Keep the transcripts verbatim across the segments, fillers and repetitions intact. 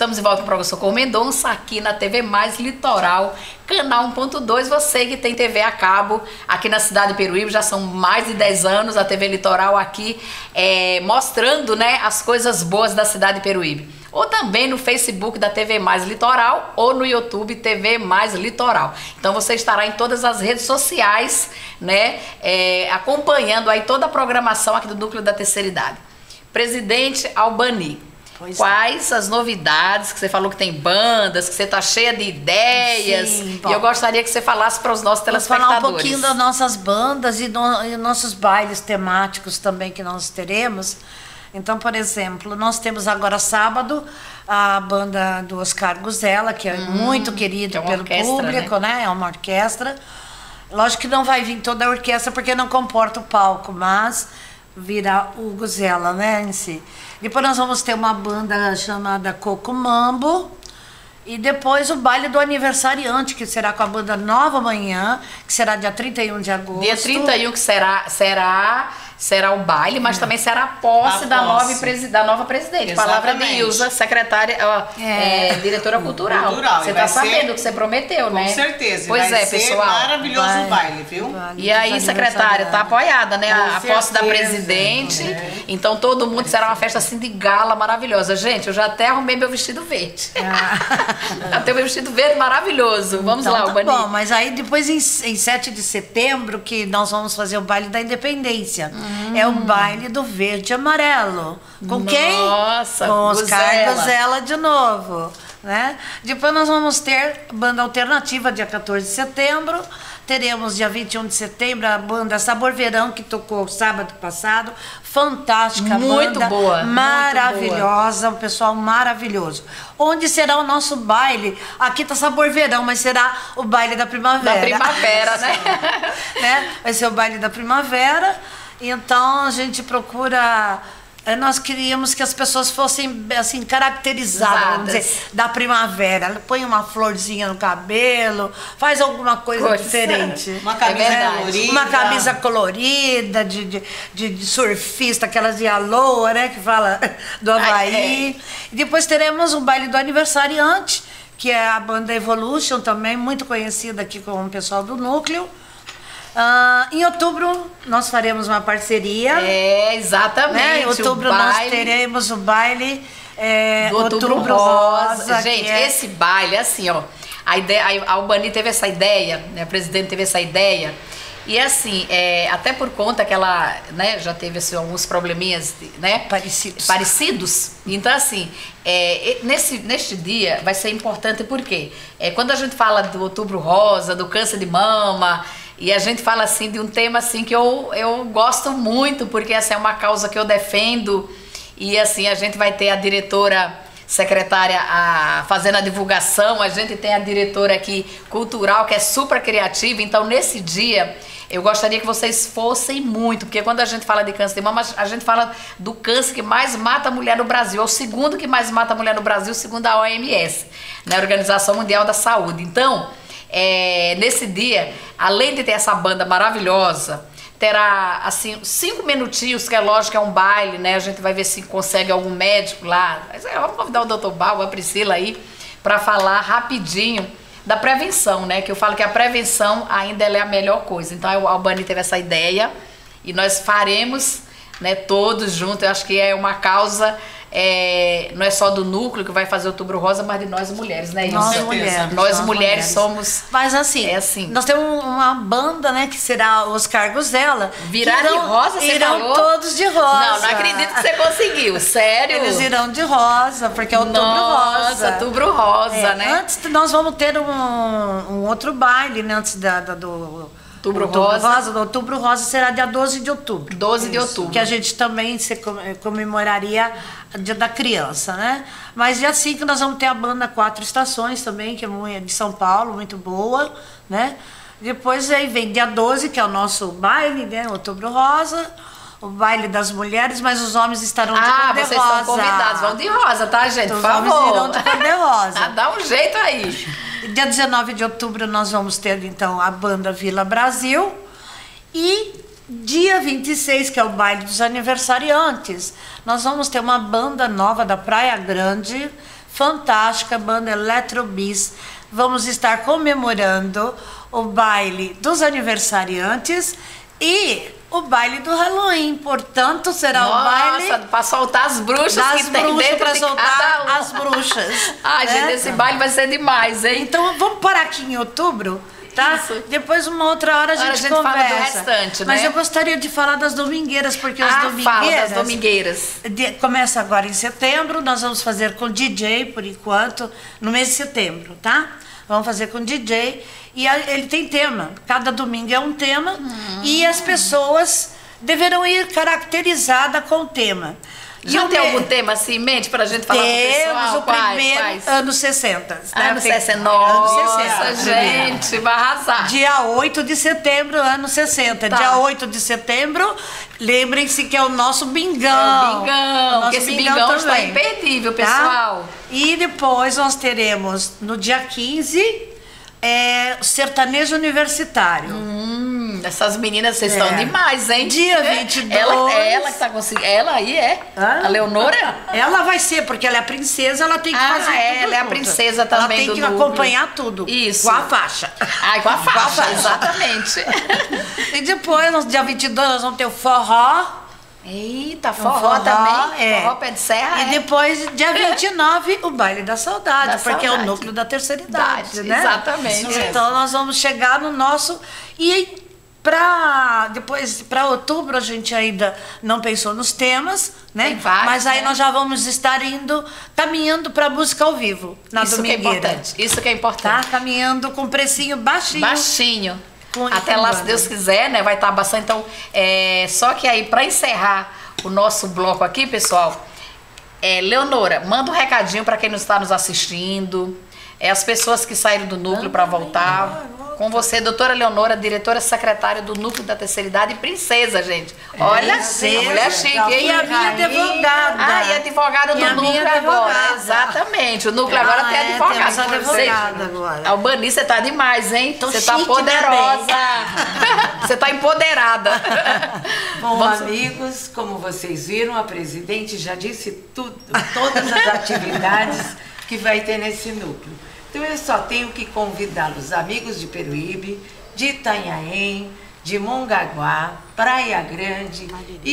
Estamos de volta com o professor Socorro Mendonça, aqui na T V Mais Litoral, canal um ponto dois. Você que tem T V a cabo aqui na cidade de Peruíbe, já são mais de dez anos a T V Litoral aqui, é, mostrando, né, as coisas boas da cidade de Peruíbe. Ou também no Facebook da T V Mais Litoral ou no YouTube T V Mais Litoral. Então você estará em todas as redes sociais, né, é, acompanhando aí toda a programação aqui do Núcleo da Terceira Idade. Presidente Albani, pois quais é. as novidades, que você falou que tem bandas, que você está cheia de ideias. Sim, e eu gostaria que você falasse para os nossos telespectadores. Vou falar um pouquinho das nossas bandas e, no, e nossos bailes temáticos também que nós teremos. Então, por exemplo, nós temos agora sábado a banda do Oscar Guzella, que é hum, muito querido é pelo público, né? né? É uma orquestra. Lógico que não vai vir toda a orquestra porque não comporta o palco, mas virá o Guzella, né, em si. Depois nós vamos ter uma banda chamada Coco Mambo. E depois o baile do aniversariante, que será com a banda Nova Manhã, que será dia trinta e um de agosto. Dia trinta e um que será, será, será o baile, mas é. também será a posse, a da, posse. Nova, da nova presidente. Exatamente. Palavra de Ilza, secretária, ó, é. É, diretora cultural. cultural. Você está sabendo o que você prometeu, com né? Com certeza. Pois vai é, ser pessoal. Maravilhoso o baile, viu? Vale, e aí, secretária, tá apoiada, né? A, a posse da presidente. É. Então todo mundo será uma festa assim de gala maravilhosa. Gente, eu já até arrumei meu vestido verde. Ah. Tem um vestido verde maravilhoso. Vamos então, lá, Albani. Tá bom, mas aí depois em, em sete de setembro que nós vamos fazer o baile da Independência. Hum. É o baile do verde e amarelo. Com Nossa, quem? Com os Oscar Guzella de novo. Né? Depois nós vamos ter banda alternativa dia quatorze de setembro. Teremos dia vinte e um de setembro a banda Sabor Verão, que tocou sábado passado. Fantástica muito banda, boa, maravilhosa, muito um pessoal maravilhoso. Onde será o nosso baile? Aqui tá Sabor Verão, mas será o baile da primavera. Da primavera, né? né? Vai ser o baile da primavera. Então a gente procura... Nós queríamos que as pessoas fossem assim caracterizadas, vamos dizer, da primavera. Põe uma florzinha no cabelo, faz alguma coisa Coisa. diferente. Uma camisa é colorida. Uma camisa colorida, de, de, de, de surfista, aquelas de aloa, né, que fala do Havaí. Ai, é. E depois teremos o baile do aniversariante, que é a banda Evolution, também muito conhecida aqui com o pessoal do núcleo. Uh, em outubro nós faremos uma parceria. É, exatamente. Né? Em outubro nós teremos o baile é, do Outubro, outubro Rosa. Rosa. Gente, é... esse baile, assim, ó. A, ideia, a Albani teve essa ideia, né? A presidente teve essa ideia. E assim, é, até por conta que ela, né, já teve assim, alguns probleminhas, né, parecidos. parecidos. Então, assim, é, nesse, neste dia vai ser importante porque é, quando a gente fala do Outubro Rosa, do câncer de mama, e a gente fala assim de um tema assim que eu, eu gosto muito, porque essa é uma causa que eu defendo. E assim, a gente vai ter a diretora secretária a, fazendo a divulgação, a gente tem a diretora aqui cultural, que é super criativa. Então, nesse dia, eu gostaria que vocês fossem muito, porque quando a gente fala de câncer de mama, a gente fala do câncer que mais mata a mulher no Brasil. É o segundo que mais mata a mulher no Brasil, segundo a O M S, né, Organização Mundial da Saúde. Então, é, nesse dia, além de ter essa banda maravilhosa, terá, assim, cinco minutinhos, que é lógico que é um baile, né? A gente vai ver se consegue algum médico lá. Mas, é, vamos convidar o doutor Balbo, a Priscila aí, para falar rapidinho da prevenção, né? Que eu falo que a prevenção ainda ela é a melhor coisa. Então, a Albani teve essa ideia e nós faremos, né, todos juntos. Eu acho que é uma causa... É, não é só do núcleo que vai fazer Outubro Rosa, mas de nós mulheres, né? Nós mulheres. Nós, nós mulheres somos... Mas assim, é assim, nós temos uma banda, né, que será o Oscar Guzella. Virar irão, de rosa, você irão falou? todos de rosa. Não, não acredito que você conseguiu, sério. Eles irão de rosa, porque é Outubro Nossa, Rosa. Outubro Rosa, é, né? Antes nós vamos ter um, um outro baile, né, antes da, da, do... Outubro, outubro Rosa. Rosa. Do Outubro Rosa será dia doze de outubro. doze de outubro. Que a gente também se comemoraria o Dia da Criança, né? Mas dia cinco nós vamos ter a banda Quatro Estações também, que é de São Paulo, muito boa, né? Depois aí vem dia doze, que é o nosso baile, né? Outubro Rosa. O baile das mulheres, mas os homens estarão de ah, cor de vocês rosa. Estão convidados, vão de rosa, tá, gente? Então, por favor. Os homens irão de cor de rosa. Ah, dá um jeito aí. Dia dezenove de outubro nós vamos ter, então, a banda Vila Brasil. E dia vinte e seis, que é o baile dos aniversariantes, nós vamos ter uma banda nova da Praia Grande, fantástica, banda Eletrobis. Vamos estar comemorando o baile dos aniversariantes e o baile do Halloween. Portanto, será Nossa, o baile... Nossa, para soltar as bruxas das que tem bruxas, dentro para de soltar cada um. as bruxas. Ai, né? gente, esse baile vai ser demais, hein? Então, vamos parar aqui em outubro, tá? Isso. Depois, uma outra hora, a gente, a gente conversa. fala do restante, Mas né? eu gostaria de falar das domingueiras, porque as Ah, domingueiras... fala das domingueiras. de- começa agora em setembro, nós vamos fazer com D J, por enquanto, no mês de setembro, tá? Vamos fazer com D J. E a- ele tem tema. Cada domingo é um tema. Hum. E as pessoas deverão ir caracterizadas com o tema. Já o tem me- algum tema assim em mente pra gente falar pro Temos pessoal? o Quais, primeiro, quais? anos sessenta. né? Anos Tem- sessenta. anos Nossa, sessenta. gente, vai arrasar. Dia oito de setembro, anos sessenta. Tá. Dia oito de setembro, lembrem-se que é o nosso bingão. É o bingão, O nosso que esse bingão está também, imperdível, tá? pessoal. E depois nós teremos, no dia quinze, é, o sertanejo universitário. Hum, essas meninas, vocês É. estão demais, hein? Dia É, vinte e dois. Ela, é ela que tá conseguindo. Ela aí é? Hã? A Leonora? Ela vai ser, porque ela é a princesa, ela tem que Ah, fazer é, tudo ela é a junto. princesa também Ela tem do que núcleo. acompanhar tudo. Isso. Com a faixa. Ai, com a Com a faixa, faixa. exatamente. E depois, no dia vinte e dois, nós vamos ter o forró. Eita, Um forró, também. é. Forró pé de serra. E é. depois, dia vinte e nove, o baile da saudade, Da porque é saudade. o núcleo da terceira idade, Idade, né? exatamente. Isso Isso mesmo. Então nós vamos chegar no nosso e para depois para outubro a gente ainda não pensou nos temas, né? Tem vários, Mas aí né? nós já vamos estar indo caminhando para música ao vivo na Isso que é domingueira. importante. Isso que é Tá? importante. Caminhando com precinho baixinho. Baixinho. Com- Até com lá, banda. se Deus quiser, né? Vai estar bastante. Então, é, só que aí, para encerrar o nosso bloco aqui, pessoal, é, Leonora, manda um recadinho para quem não está nos assistindo, é, as pessoas que saíram do núcleo para voltar. Com você, doutora Leonora, diretora secretária do Núcleo da Terceira Idade e princesa, gente. Olha, Princesa. mulher chique, hein? E a minha advogada. Ah, e advogada do E a minha núcleo agora. advogada. Exatamente. O núcleo agora Ah, tem é, advogado. temos por advogada vocês. agora. A Urbanice, você tá demais, hein? Tô Você tá chique poderosa. Você tá empoderada. Bom, Vamos- amigos, como vocês viram, a presidente já disse tudo, todas as atividades que vai ter nesse núcleo. Então eu só tenho que convidar os amigos de Peruíbe, de Itanhaém, de Mongaguá, Praia Grande,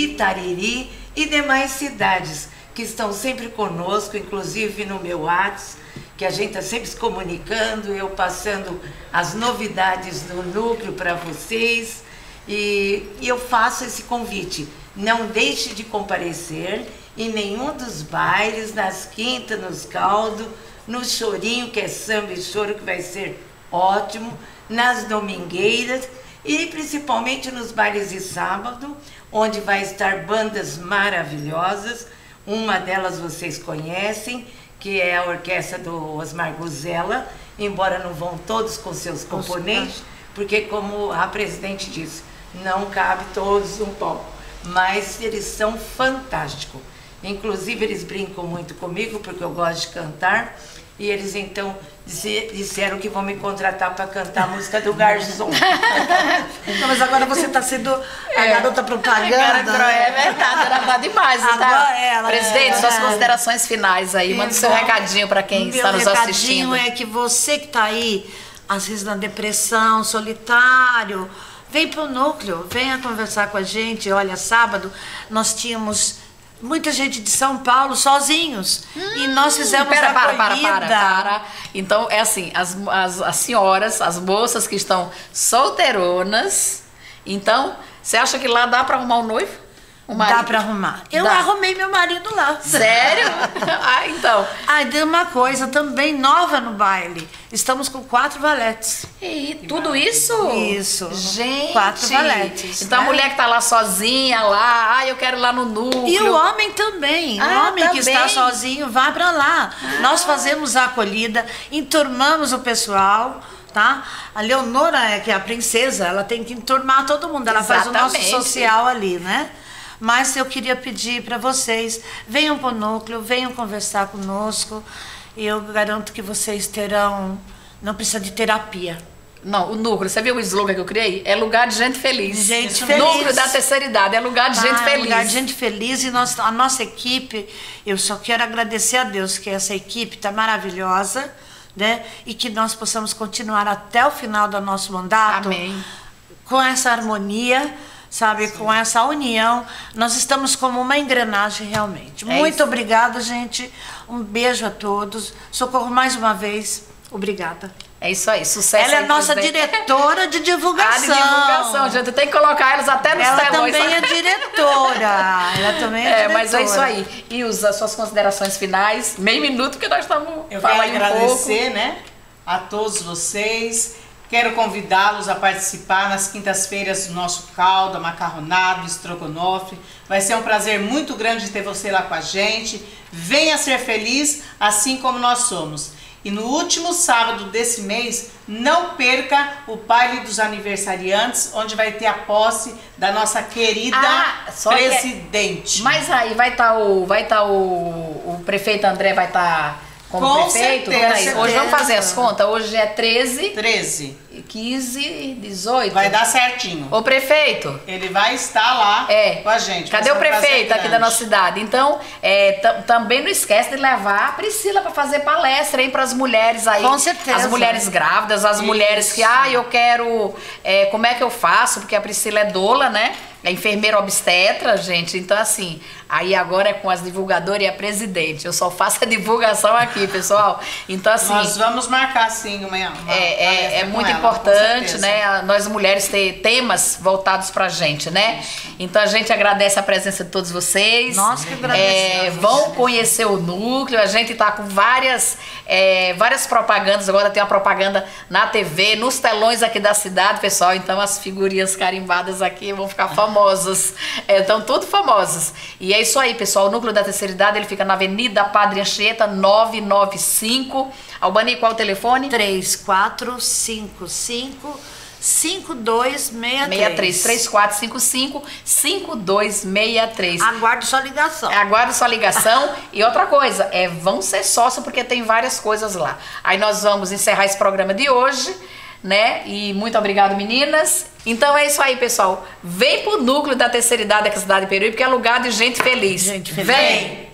Itariri e demais cidades que estão sempre conosco, inclusive no meu WhatsApp, que a gente está sempre se comunicando, eu passando as novidades do núcleo para vocês. E, e eu faço esse convite, não deixe de comparecer em nenhum dos bailes, nas quintas, nos caldos, no chorinho, que é samba e choro, que vai ser ótimo, nas domingueiras e principalmente nos bailes de sábado, onde vai estar bandas maravilhosas. Uma delas vocês conhecem, que é a orquestra do Osmar Guzella, embora não vão todos com seus componentes, porque como a presidente disse, não cabe todos no palco, mas eles são fantásticos. Inclusive eles brincam muito comigo, porque eu gosto de cantar, e eles então disse- disseram que vão me contratar para cantar a música do Garçom. Não, mas agora você está sendo a garota propaganda. Cara, é verdade, ela tá demais, tá? Agora ela, Presidente, é, suas é. considerações finais aí. Manda o seu Então, recadinho para quem meu está nos recadinho assistindo. é que você que está aí, às vezes na depressão, solitário, vem para o núcleo, venha conversar com a gente. Olha, sábado nós tínhamos muita gente de São Paulo sozinhos e nós fizemos Pera, a para, para, acolhida. para, para. Então, é assim, as, as, as senhoras, as moças que estão solteironas, então, você acha que lá dá para arrumar um noivo? Um marido? Dá para arrumar. Eu Dá. arrumei meu marido lá. Sério? Ah, então. Ah, tem uma coisa também nova no baile. Estamos com quatro valetes. E tudo isso? Isso. Gente. Quatro valetes, Então a né? mulher que tá lá sozinha, lá, ah, eu quero ir lá no núcleo. E o homem também. Ah, o homem que também? está sozinho, vá para lá. Nós fazemos a acolhida, enturmamos o pessoal, tá? A Leonora, é que é a princesa, ela tem que enturmar todo mundo. Ela faz o nosso Exatamente. social ali, né? Mas eu queria pedir para vocês, venham para o núcleo, venham conversar conosco. E eu garanto que vocês terão, não precisa de terapia. Não, o núcleo, você viu o slogan que eu criei? É lugar de gente feliz. Gente Isso, feliz. Núcleo da terceira idade, é lugar de Ah, gente é feliz. lugar de gente feliz. E nós, a nossa equipe, eu só quero agradecer a Deus que essa equipe está maravilhosa, né? E que nós possamos continuar até o final do nosso mandato. Amém. Com essa harmonia, sabe? Sim. Com essa união. Nós estamos como uma engrenagem realmente. É Muito isso. obrigada, gente. Um beijo a todos. Socorro mais uma vez. Obrigada. É isso aí, sucesso. Ela é aí, nossa presidente. diretora de divulgação. Ah, de divulgação, gente. Tem que colocar elas até nos Ela telões. também é diretora. Ela também é, É, diretora. mas é isso aí. E os, as suas considerações finais, meio minuto, que nós estamos Eu falando quero um pouco. agradecer, né, a todos vocês. Quero convidá-los a participar nas quintas-feiras do nosso caldo, macarronado, estrogonofe. Vai ser um prazer muito grande ter você lá com a gente. Venha ser feliz, assim como nós somos. E no último sábado desse mês, não perca o baile dos aniversariantes, onde vai ter a posse da nossa querida Ah, só que é- presidente. Mas aí vai estar o, vai tá o, o prefeito André, vai estar como Com prefeito? certeza. Peraí, hoje vamos fazer as contas. Hoje é treze, treze. quinze, dezoito. Vai dar certinho. Ô prefeito, Ele vai estar lá É. com a gente. cadê Vai o ser um prazer prefeito aqui da grande. nossa cidade? Então, é, tam- também não esquece de levar a Priscila para fazer palestra aí para as mulheres aí. Com certeza. As mulheres grávidas, as Isso. mulheres que, ah, eu quero, é, como é que eu faço? Porque a Priscila é doula, né? É enfermeira obstetra, gente. Então, assim, aí agora é com as divulgadoras e a presidente. Eu só faço a divulgação aqui, pessoal. Então, assim... Nós vamos marcar sim uma, uma É, é, palestra é com muito ela, importante, com certeza. né? a- Nós mulheres ter temas voltados pra gente, né? Então a gente agradece a presença de todos vocês. Nós que É, agradecemos. vão conhecer o núcleo. A gente tá com várias, é, várias propagandas. Agora tem uma propaganda na T V, nos telões aqui da cidade, pessoal. Então as figurinhas carimbadas aqui vão ficar famosas. É, estão tudo famosas. E é isso aí, pessoal. O núcleo da terceira idade, ele fica na Avenida Padre Anchieta, novecentos e noventa e cinco. Albani, qual é o telefone? três quatro cinco cinco cinco dois seis sessenta e três. três, três quatro cinco cinco, cinco dois seis três. Aguardo sua ligação. Aguardo sua ligação. E outra coisa, é, vão ser sócios porque tem várias coisas lá. Aí nós vamos encerrar esse programa de hoje, né? E muito obrigado, meninas. Então é isso aí, pessoal. Vem pro núcleo da terceira idade aqui da cidade de Peruíbe, porque é lugar de gente feliz. Gente feliz. Vem!